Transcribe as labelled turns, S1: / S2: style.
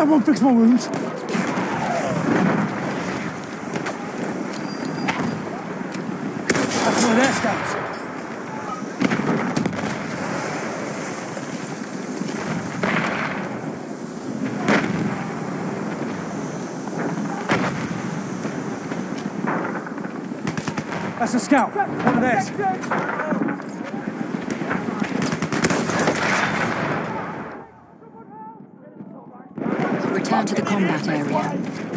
S1: someone fix my wounds? That's one of their scouts. That's a scout. One of theirs.
S2: Return to the combat area.